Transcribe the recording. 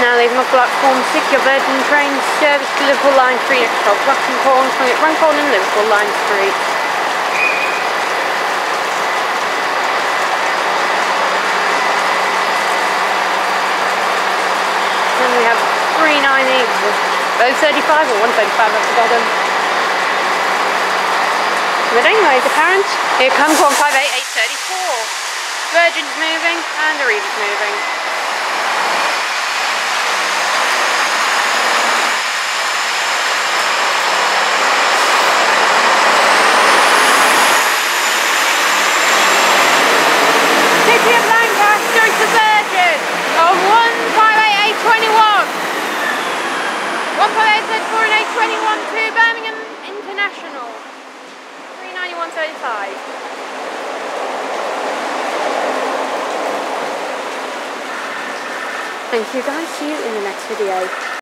Now leaving my platform 6, your Virgin train service to Liverpool line 3 next stop, Clacton Corn, swing at Runcorn and Liverpool line 3. Then we have 398, 035 or 135, I've forgotten. But anyway, the parents, here comes 158, 834. Virgin's moving and Arriva's moving. City of Lancaster to Virgin on 158, 821. 158, 34 and 821 to Birmingham International. 391.35. Thank you guys, see you in the next video.